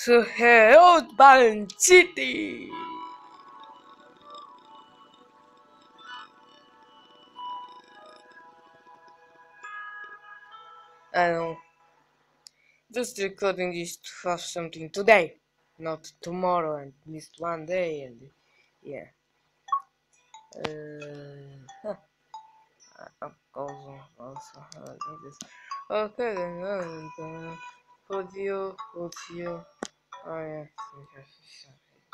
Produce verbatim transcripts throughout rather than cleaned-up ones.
So hello, balancity. I know. This recording is to have something today, not tomorrow, and missed one day, and yeah. Uh, huh. also, also, uh, this. Okay, then, uh, uh, put you, put you. Oh, yes, yes, yes,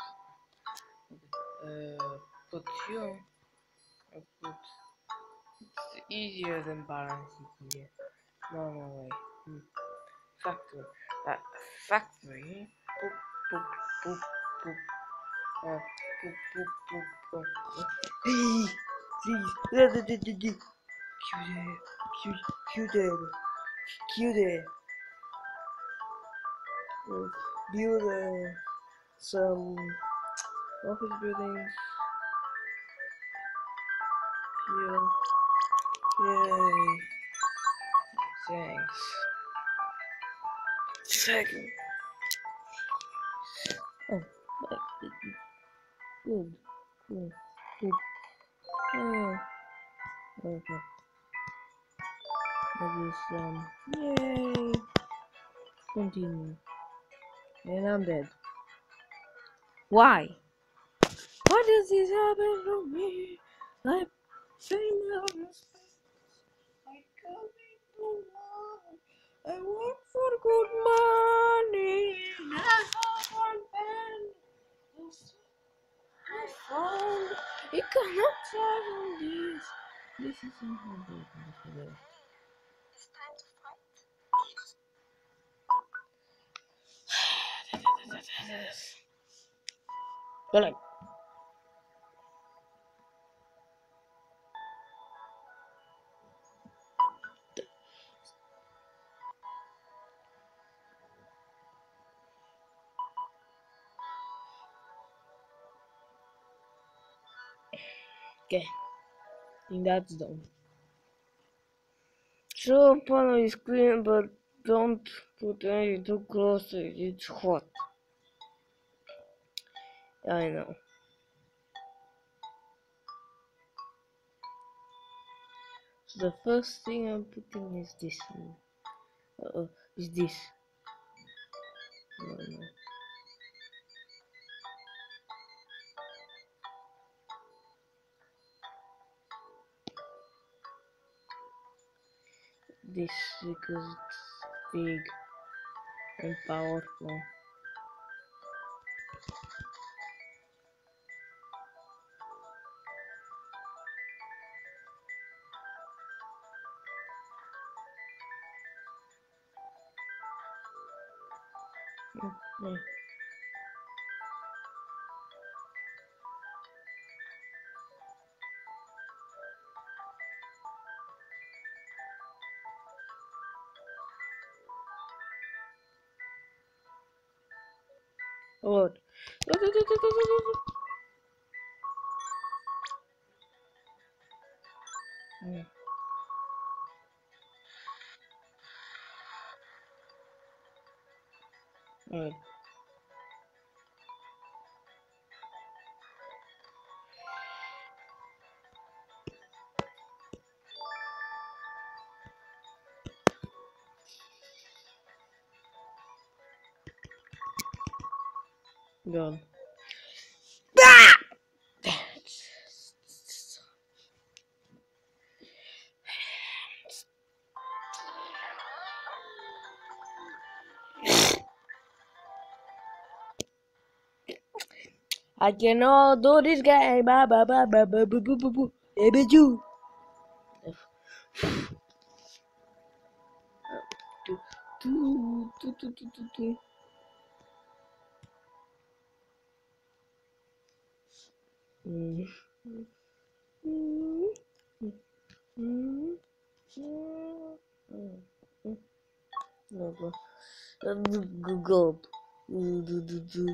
yes. Uh, put you. I put. It's easier than balancing here. No, no way. Hmm. Factory. Uh, factory. Poop, poop, poop, poop. Uh, poop, poop, poop, poop. Hey, please. Da, da, da, da, da. Cute, cute, cute, cute. Uh, build uh, some office buildings. Here. Yay. Thanks. Second. Oh, but good. Cool. Good. Oh, okay. That is, um, yay. Continue. And I'm dead. Why? Why does this happen to me? I'm famous. I can't do much. I work for good money. And I have one pen. I found. You cannot travel this. This is not good. It's time to fight. Go like. Okay, I think that's done. Show up on the screen, but don't put anything too close to it. It's hot. I know. So the first thing I'm putting is this. Uh oh, is this? No, no. This because it's big and powerful. Mm-hmm. What? Mm. Alright. Gone. Ah! I cannot do this game. Ba ba ba ba ba ba ba ba ba. Baby you. Do do do do do do do. Mm. Mm. Mm. Mm. No go. Go go. Do do do do.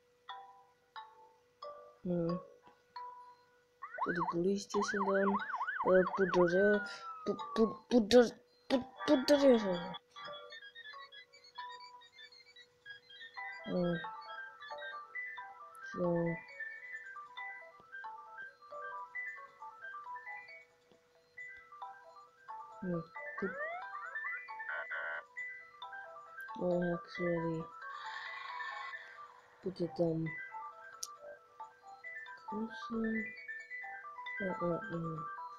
Mm. Put the police station down. Uh, put the rail, put put put the put put the rail. Uh, so uh, put uh, actually put it um also uh, uh, uh.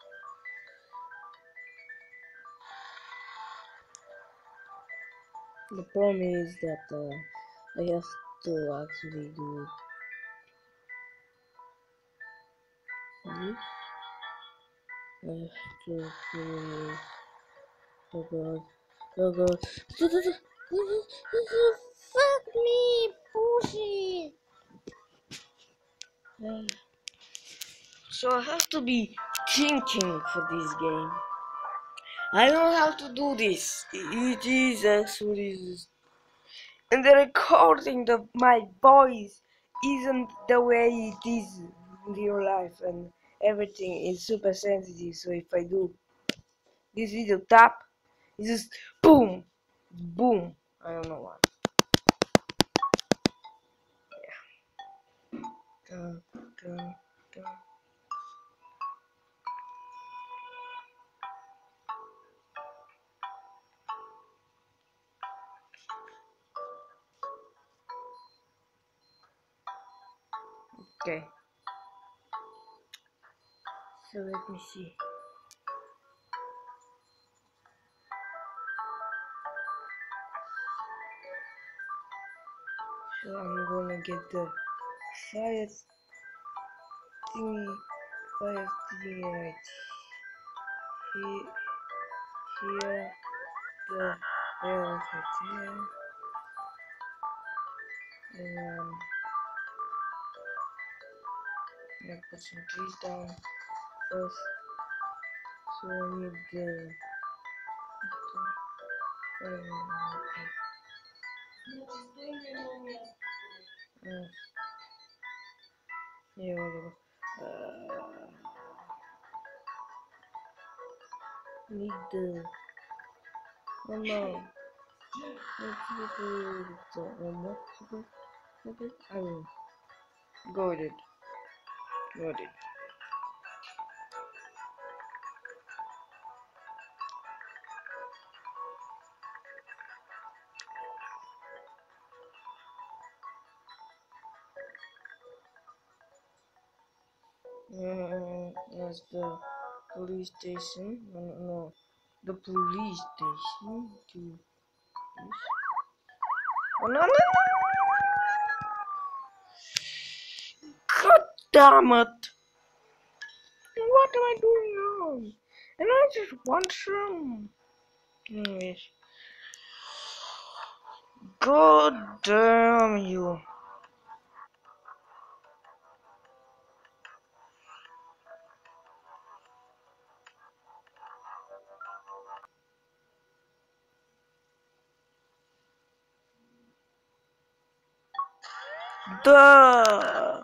The problem is that uh, I have to actually do this. I have to do oh god, oh god. Fuck me, bullshit. Uh, So I have to be thinking for this game. I know how to do this. It is actually, and the recording of my voice isn't the way it is in real life, and everything is super sensitive. So if I do this video tap, it's just boom, boom. I don't know what. Dun, dun, dun. Okay. So let me see. So I'm gonna get the fire thingy, fire thingy right here, here, the rails right here, and um, I'm gonna put some trees down first. So I need the, the uh, yeah, whatever. Uh, need the oh no. Let's do the um, what? I will go with it. Got it. Uh, that's the police station. No, no, no. The police station. To this. Oh, no, no, no! God damn it! What am I doing wrong? And I just want some. Anyways. God damn you. Duh!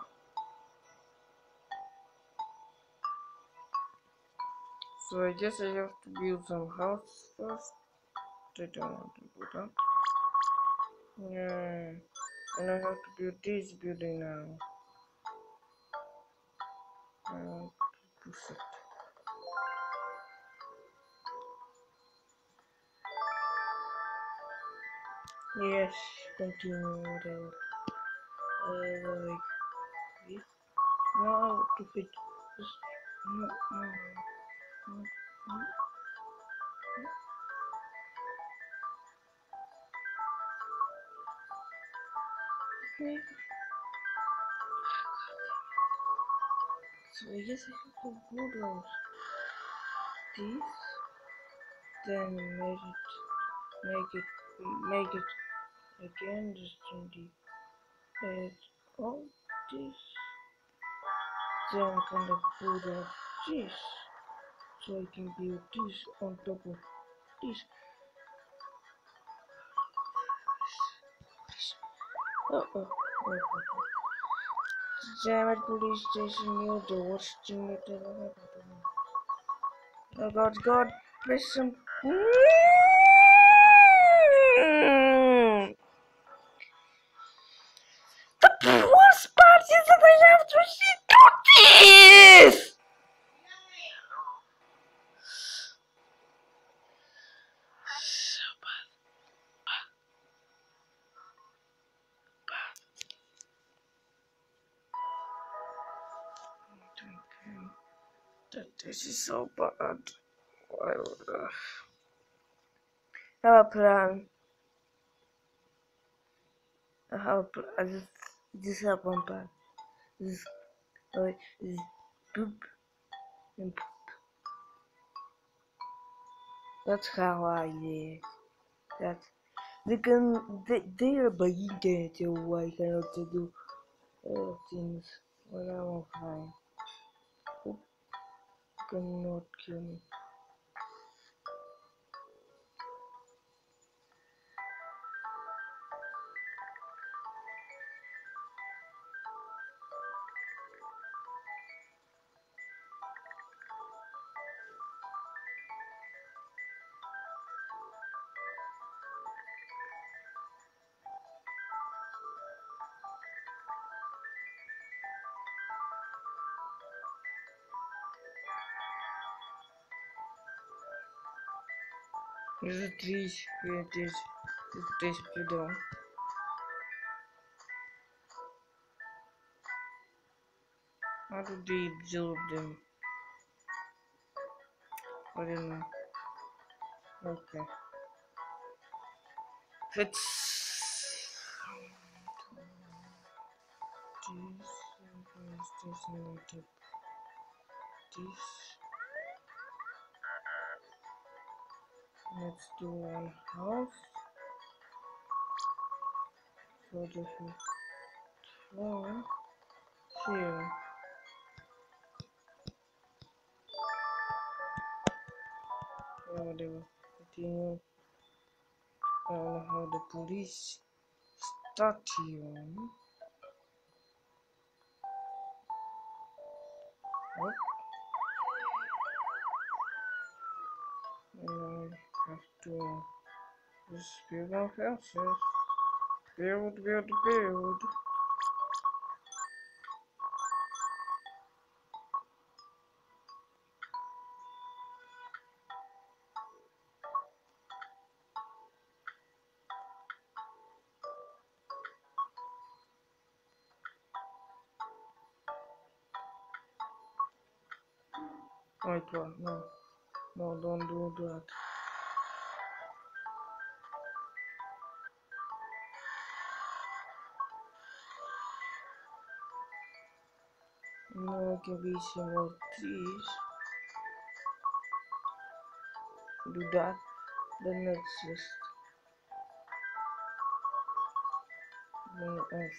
So I guess I have to build some house first. I don't want to do that. Yeah. And I have to build this building now. I want to push it. Yes, continue whatever. Uh, like this. No, to fit. Just, no, no, no, no. Okay. So I guess I have to bulldoze this, then make it, make it, make it again, just twenty. Add all this, then kind of bulldoze this, so I can build this on top of this. Oh, oh, oh, oh, oh. Jam at police station near the watching it. Oh God, God, press some. Mm. The worst part is that I have to do this. This is so bad. Why would I have a plan? I have a plan. I just, just have one plan. This, uh, this boop and poop. That's how I did. That they can they they are by internet, so I cannot do uh, things when I'm offline. Poop cannot kill me. There's a tree. Here it is. This tree split down. How do they absorb them? I don't know. Okay. Let's this and this and on top this. Let's do one half. So the floor here. Or whatever. Continue. I don't know how the police start here. Nope. And I have to just build our houses. Build, build, build. Wait, what? No. No, don't do that. No, I can be some more trees. Do that. Then let's just. Then let's.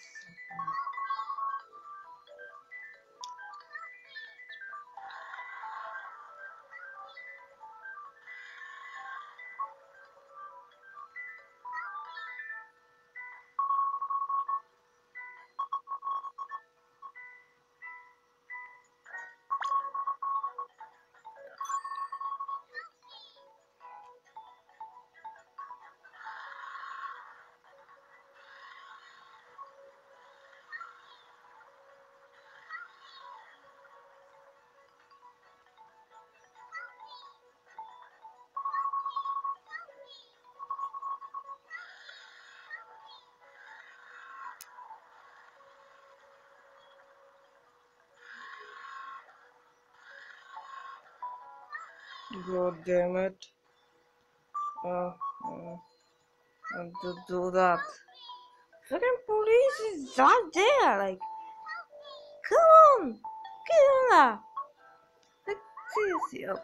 God damn it. Uh, uh, and to do that. Fucking police is right there, like, come on! Get on that! Like, seriously. Oh,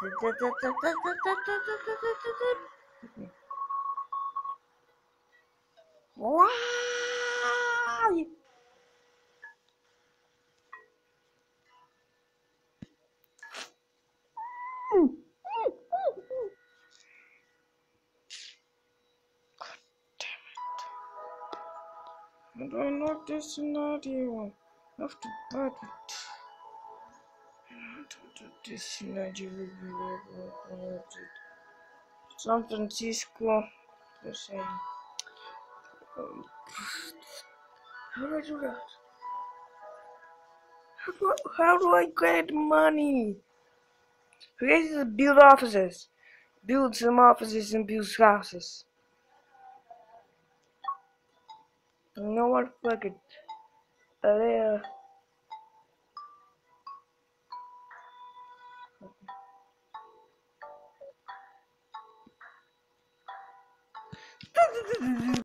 wow! I don't know this scenario. I have to bite it. San Francisco. The same. Um, how do I do that? How do I, how do I get money? Create to build offices. Build some offices and build houses. You know what? Fuck it. Uh, there.